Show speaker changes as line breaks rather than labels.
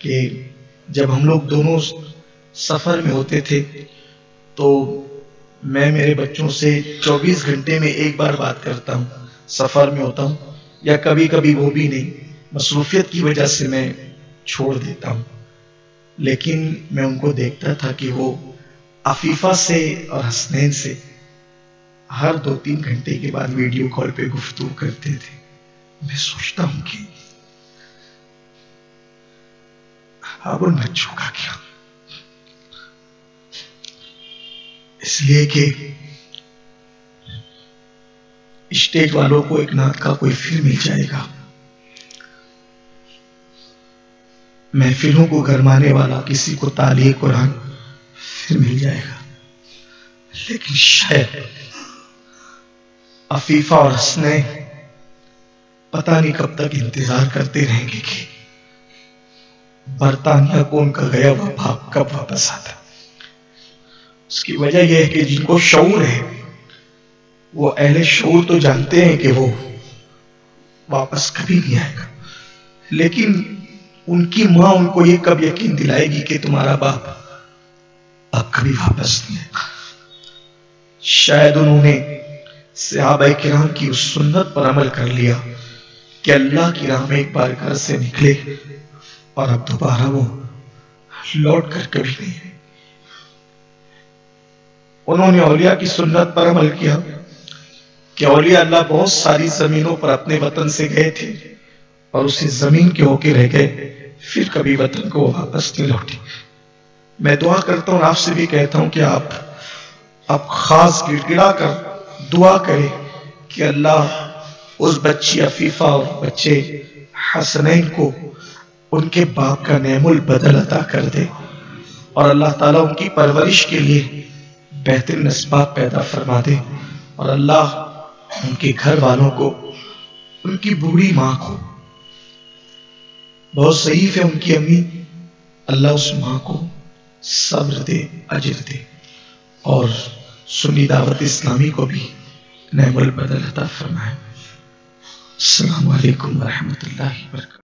کہ جب ہم لوگ دونوں سفر میں ہوتے تھے تو میں میرے بچوں سے 24 گھنٹے میں ایک بار بات کرتا ہوں، سفر میں ہوتا ہوں یا کبھی کبھی وہ بھی نہیں، مصروفیت کی وجہ سے میں چھوڑ دیتا ہوں. لیکن میں ان کو دیکھتا تھا کہ وہ عفیفہ سے اور حسنین سے ہر 2-3 گھنٹے کے بعد ویڈیو کال پہ گفتگو کرتے تھے. میں سوچتا ہوں کہ اب ان بچوں کا کیا؟ اس لیے کہ اسٹیج والوں کو ایک نعت کا کوئی پھر مل جائے گا، محفلوں کو گرمانے والا کسی کو تعلیم قرآن پھر مل جائے گا، لیکن شاید عفیفہ اور حسنین پتہ نہیں کب تک انتظار کرتے رہیں گے کہ برطانیہ کو ان کا گیا ہوا باپ کب واپس آتا. اس کی وجہ یہ ہے کہ جن کو شعور ہے وہ اہل شعور تو جانتے ہیں کہ وہ واپس کبھی نہیں آئے گا، لیکن ان کی ماں ان کو یہ کب یقین دلائے گی کہ تمہارا باپ اب کبھی واپس نہیں آئے گا؟ شاید انہوں نے صحابہ کرام کی اس سنت پر عمل کر لیا کہ اللہ کی راہ میں ایک بار گھر سے نکلے اور اب دوبارہ وہ لوٹ کر کبھی نہیں آئے. انہوں نے اولیاء کی سنت پر عمل کیا کہ اولیاء اللہ بہت ساری زمینوں پر اپنے وطن سے گئے تھے اور اسی زمین کے ہو کے رہ گئے، پھر کبھی وطن کو واپس نہیں لوٹے. میں دعا کرتا ہوں، آپ سے بھی کہتا ہوں کہ آپ خاص گڑ گڑا کر دعا کریں کہ اللہ اس بچی عفیفہ اور بچے حسنین کو ان کے باپ کا نعم البدل عطا کر دے، اور اللہ تعالیٰ ان کی پرورش کے لیے بہترین اسباب پیدا فرما دے، اور اللہ ان کے گھر والوں کو، ان کی بوڑھی ماں کو، بہت ضعیف ہے ان کی امی، اللہ اس ماں کو صبر دے، اجر دے، اور سنی دعوت اسلامی کو بھی نعم البدل عطا فرمائے. السلام علیکم ورحمۃ اللہ وبرکاتہ.